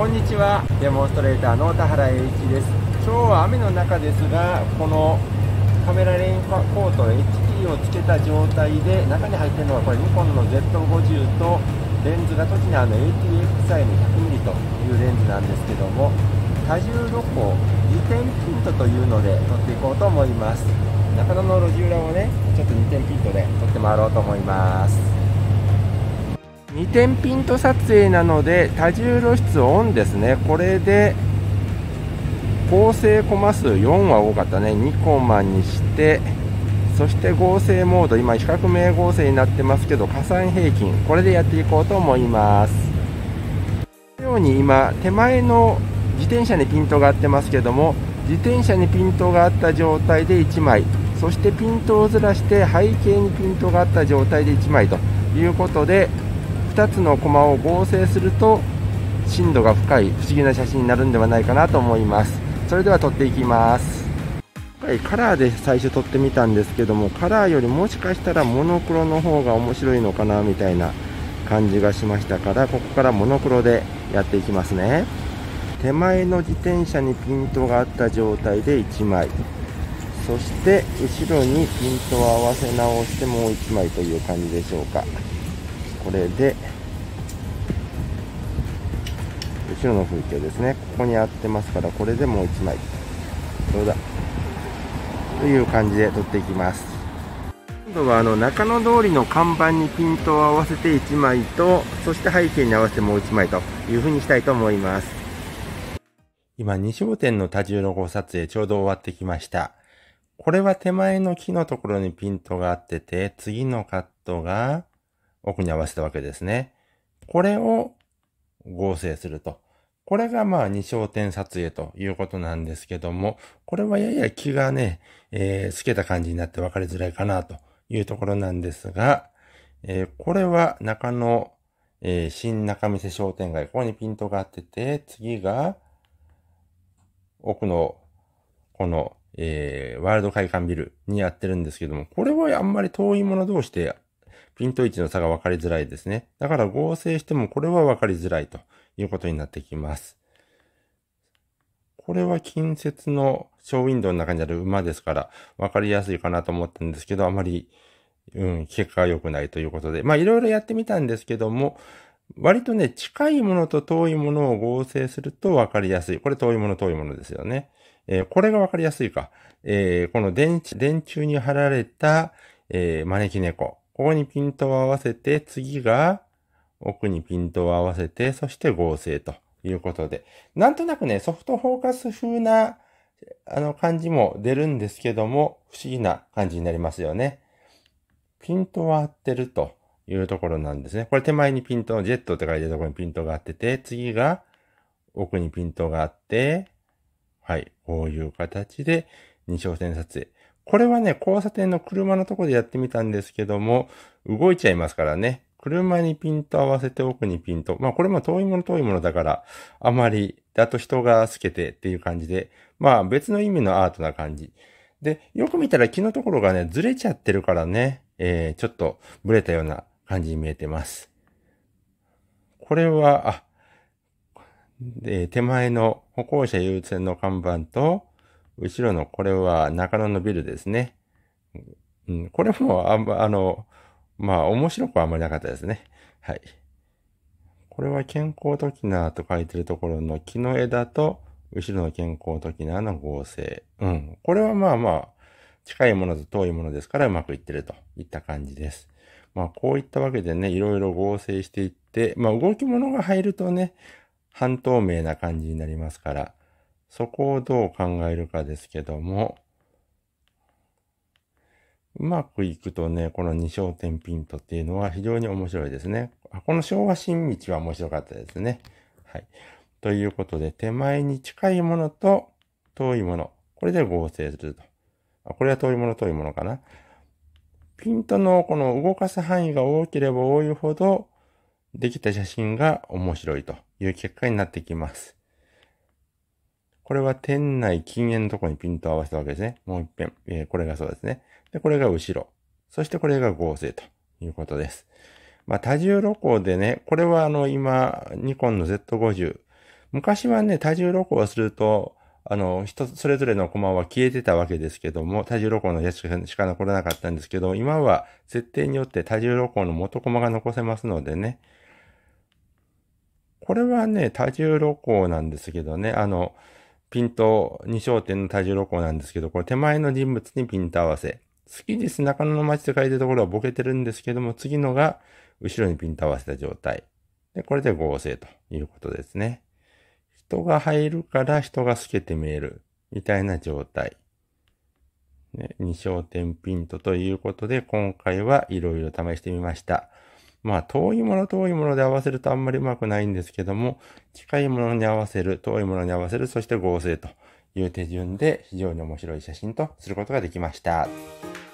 こんにちは、デモンストレーターの田原栄一です。今日は雨の中ですが、このカメラレインコート HP をつけた状態で、中に入っているのはこれニコンの Z50 とレンズがトキナーの AT-XI の 100mm というレンズなんですけども、多重露光2点ピントというので撮っていこうと思います。中野の路地裏をね、ちょっと2点ピントで撮って回ろうと思います。2点ピント撮影なので多重露出オンですね。これで合成コマ数4は多かったね。2コマにして、そして合成モード、今比較名合成になってますけど、加算平均、これでやっていこうと思います。このように今手前の自転車にピントが合ってますけども、自転車にピントがあった状態で1枚、そしてピントをずらして背景にピントがあった状態で1枚ということで、2つのコマを合成すると深度が深い不思議な写真になるんではないかなと思います。それでは撮っていきます。今回カラーで最初撮ってみたんですけども、カラーよりもしかしたらモノクロの方が面白いのかなみたいな感じがしましたから、ここからモノクロでやっていきますね。手前の自転車にピントがあった状態で1枚、そして後ろにピントを合わせ直してもう1枚という感じでしょうか。これで後ろの風景ですね、ここに合ってますから、これでもう1枚どうだという感じで撮っていきます。今度は中野通りの看板にピントを合わせて1枚と、そして背景に合わせてもう1枚という風にしたいと思います。今2焦点の多重露光撮影ちょうど終わってきました。これは手前の木のところにピントが合ってて、次のカットが奥に合わせたわけですね。これを合成すると。これが2焦点撮影ということなんですけども、これはやや木がね、透けた感じになって分かりづらいかなというところなんですが、これは中野、新仲見世商店街、ここにピントが合ってて、次が奥のこの、ワールド会館ビルにやってるんですけども、これはあんまり遠いもの同士でピント位置の差が分かりづらいですね。だから合成してもこれは分かりづらいということになってきます。これは近接のショーウィンドウの中にある馬ですから分かりやすいかなと思ったんですけど、あまり、結果が良くないということで、いろいろやってみたんですけども、割とね、近いものと遠いものを合成すると分かりやすい。これ遠いものですよね。これが分かりやすいか。この電柱に貼られた、招き猫。ここにピントを合わせて、次が奥にピントを合わせて、そして合成ということで。なんとなくね、ソフトフォーカス風な、感じも出るんですけども、不思議な感じになりますよね。ピントは合ってるというところなんですね。これ手前にピントのジェットって書いてるところにピントが合ってて、次が奥にピントがあって、はい、こういう形で二焦点撮影。これはね、交差点の車のところでやってみたんですけども、動いちゃいますからね。車にピント合わせて奥にピント。これも遠いものだから、あまり、あと人が透けてっていう感じで、別の意味のアートな感じ。で、よく見たら木のところがね、ずれちゃってるからね、ちょっとブレたような感じに見えてます。これは、手前の歩行者優先の看板と、後ろのこれは中野のビルですね。これも面白くはあんまりなかったですね。はい。これは健康トキナーと書いてるところの木の枝と、後ろの健康トキナーの合成。これは近いものと遠いものですからうまくいってるといった感じです。こういったわけでね、いろいろ合成していって、動き物が入るとね、半透明な感じになりますから、そこをどう考えるかですけども、うまくいくとね、この二焦点ピントっていうのは非常に面白いですね。この昭和新道は面白かったですね。はい。ということで、手前に近いものと遠いもの、これで合成すると。これは遠いものかな。ピントのこの動かす範囲が大きければ多いほど、できた写真が面白いという結果になってきます。これは店内禁煙のところにピントを合わせたわけですね。もう一遍、これがそうですね。で、これが後ろ。そしてこれが合成ということです。多重露光でね、これは今、ニコンの Z50。 昔はね、多重露光をすると、人それぞれのコマは消えてたわけですけども、多重露光のやつしか残らなかったんですけど、今は設定によって多重露光の元コマが残せますのでね。これはね、多重露光なんですけどね、ピント2焦点の多重露光なんですけど、これ手前の人物にピント合わせ。月です中野の街と書いてるところはボケてるんですけども、次のが後ろにピント合わせた状態。で、これで合成ということですね。人が入るから人が透けて見えるみたいな状態。ね、2焦点ピントということで、今回はいろいろ試してみました。まあ、遠いもので合わせるとあんまりうまくないんですけども、近いものに合わせる、遠いものに合わせる、そして合成という手順で非常に面白い写真とすることができました。